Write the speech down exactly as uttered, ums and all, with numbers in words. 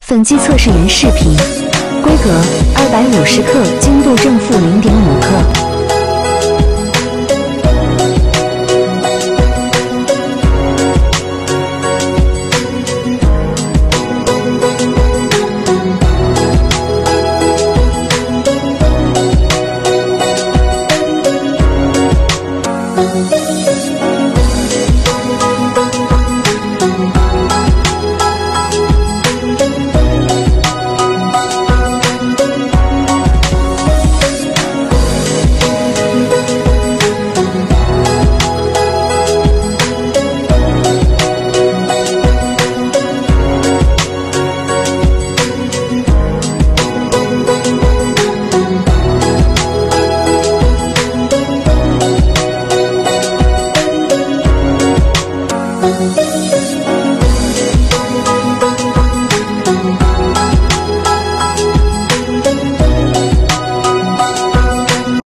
粉剂测试原视频，规格二百五十克，精度正负零点五克。